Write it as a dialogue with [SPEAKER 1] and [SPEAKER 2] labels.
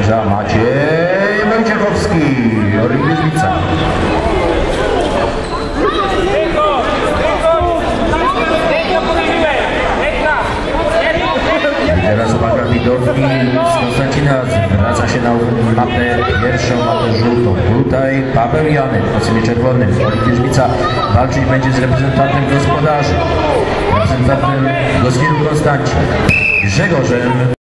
[SPEAKER 1] sędzia Maciej Wojciechowski, Orlik-Wierzbica. Teraz uwaga widowni z Konstancina, wraca się na mapę, pierwszą mapę żółtą. Tutaj Paweł Janek w kostiumie czerwonym, Orlik-Wierzbica walczyć będzie z reprezentantem gospodarzy, reprezentantem Gostyniu Konstancin, Grzegorzem